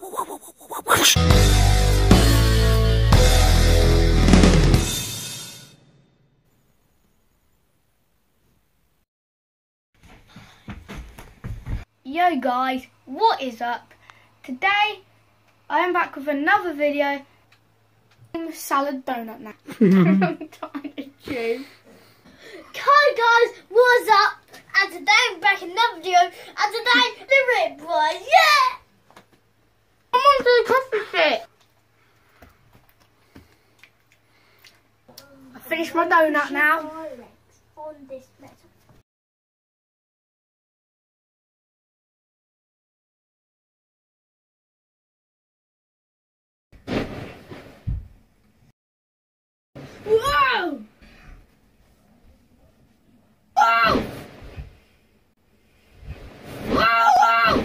Yo guys, what is up? Today I am back with another video. Salad donut now. Hi guys, what's up? And today I'm back in another video. And today the Rip Boys, yeah! I'm on to the coffee stick. I finished my donut now. On this metal. Whoa! Oh! Whoa! Whoa!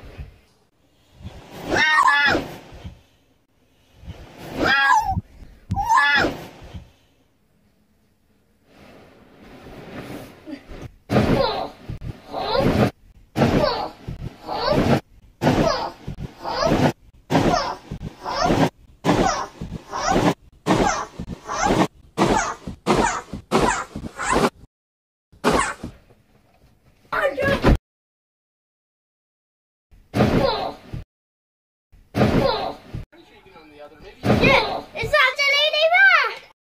Yeah, it's actually there!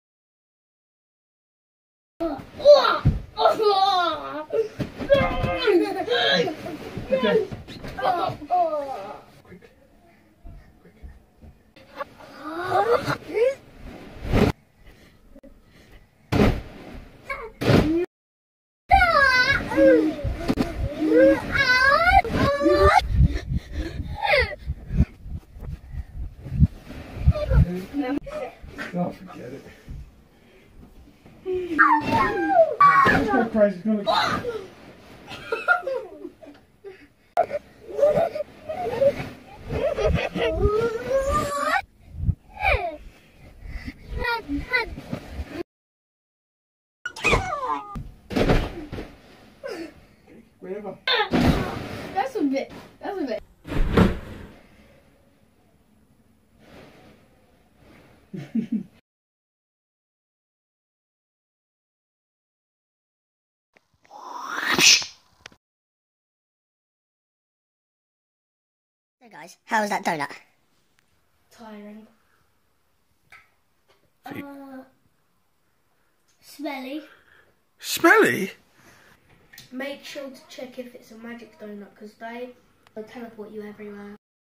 Okay. Oh, forget it. Let's go crazy. It's gonna... Wherever. That's a bit. So guys, how was that donut? Tiring. Smelly. Smelly? Make sure to check if it's a magic donut because they'll teleport you everywhere.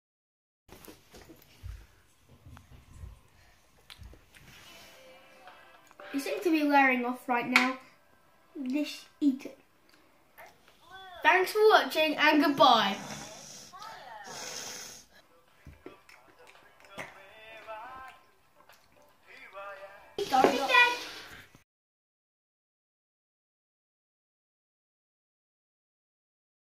You seem to be wearing off right now. Let's eat it. Thanks for watching and goodbye. Donut.